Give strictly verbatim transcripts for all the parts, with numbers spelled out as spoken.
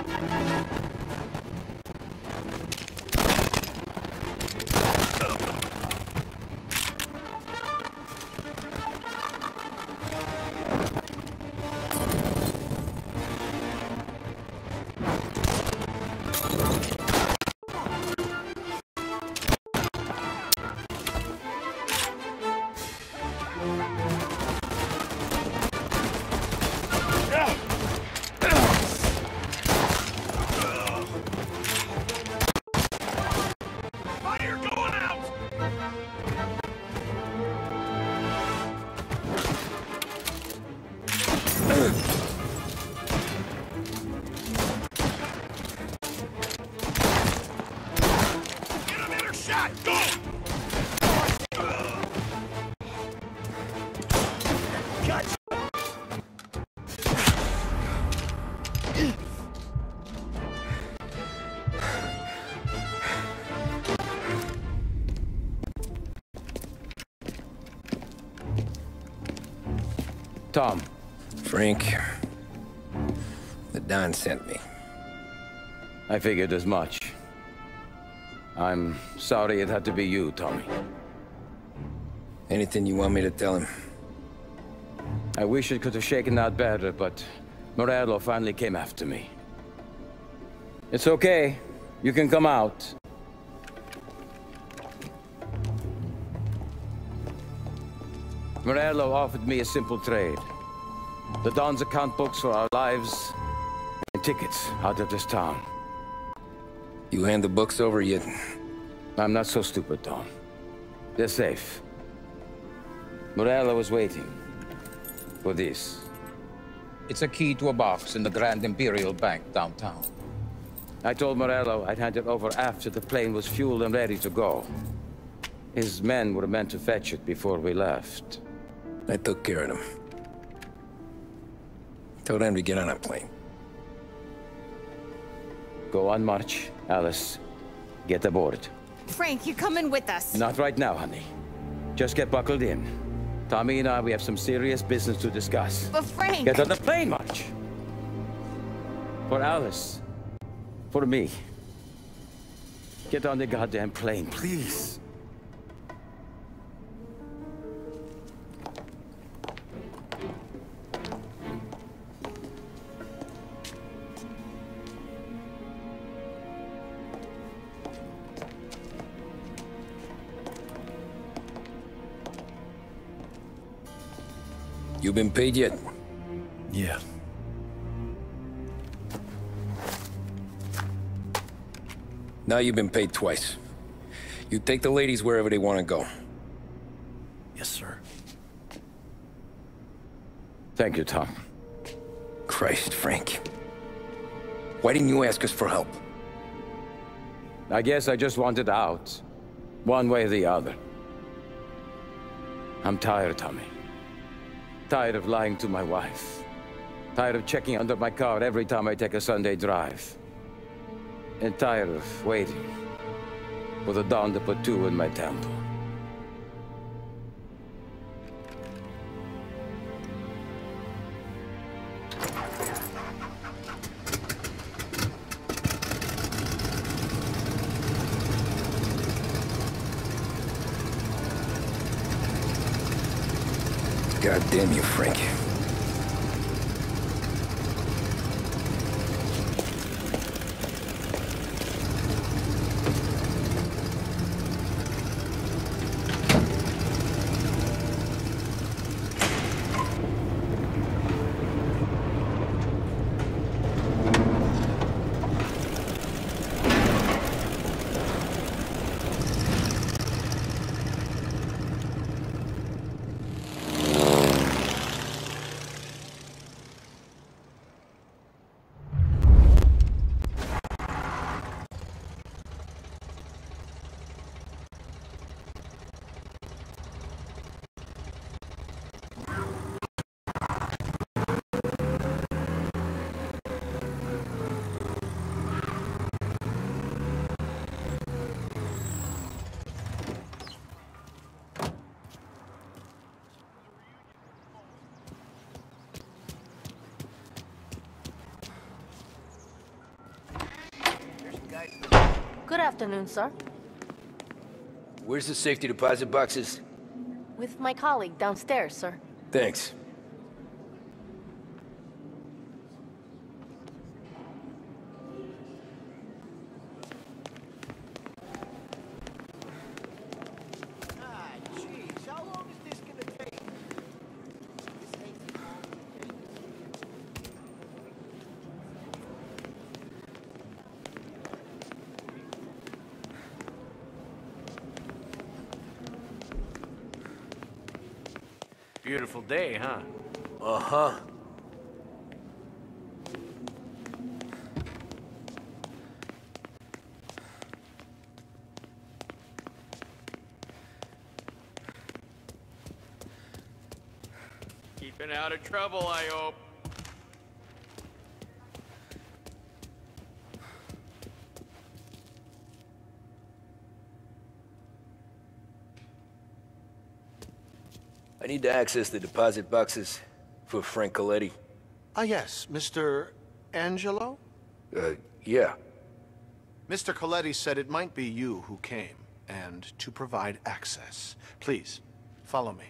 Tom. Frank. The Don sent me. I figured as much. I'm sorry it had to be you, Tommy. Anything you want me to tell him? I wish it could have shaken out better, but Morello finally came after me. It's okay. You can come out. Morello offered me a simple trade. The Don's account books for our lives and tickets out of this town. You hand the books over yet? I'm not so stupid, Don. They're safe. Morello was waiting for this. It's a key to a box in the Grand Imperial Bank downtown. I told Morello I'd hand it over after the plane was fueled and ready to go. His men were meant to fetch it before we left. I took care of them. Told them to get on a plane. Go on, March. Alice, get aboard. Frank, you're coming with us. Not right now, honey. Just get buckled in. Tommy and I, we have some serious business to discuss. But Frank... Get on the plane, March! For Alice. For me. Get on the goddamn plane, please. You been paid yet? Yeah. Now you've been paid twice. You take the ladies wherever they want to go. Yes, sir. Thank you, Tom. Christ, Frank. Why didn't you ask us for help? I guess I just wanted out. One way or the other. I'm tired, Tommy. Tired of lying to my wife. Tired of checking under my car every time I take a Sunday drive. And tired of waiting for the Don to put two in my temple. God damn you, Frank. Good afternoon, sir. Where's the safety deposit boxes? With my colleague downstairs, sir. Thanks. Beautiful day, huh? Uh-huh. Keeping out of trouble, I hope. I need to access the deposit boxes for Frank Colleti. Ah, yes, Mister Angelo? Uh, yeah. Mister Colleti said it might be you who came, and to provide access. Please, follow me.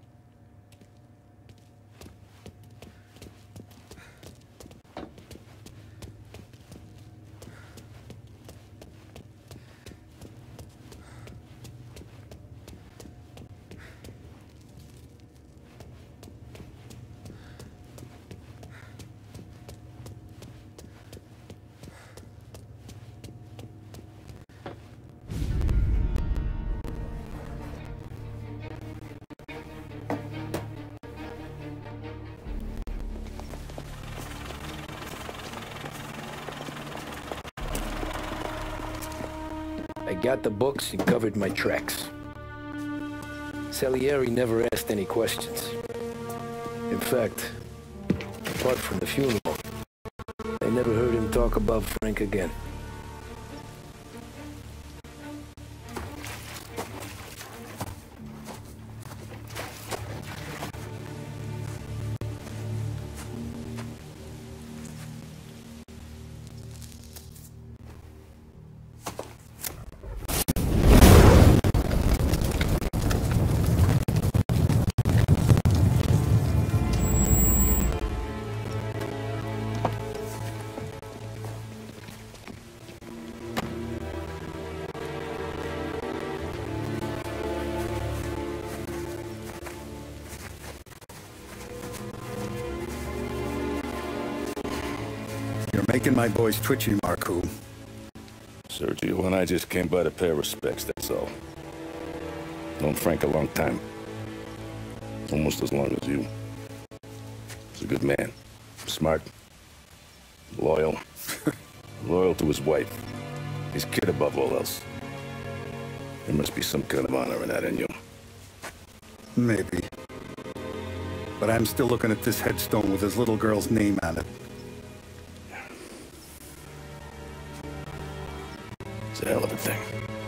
I got the books and covered my tracks. Salieri never asked any questions. In fact, apart from the funeral, I never heard him talk about Frank again. You're making my boys twitchy, Marku. Sergio and I just came by to pay respects, that's all. Known Frank a long time. Almost as long as you. He's a good man. Smart. Loyal. Loyal to his wife. His kid above all else. There must be some kind of honor in that in you. Maybe. But I'm still looking at this headstone with his little girl's name on it. It's a hell of a thing.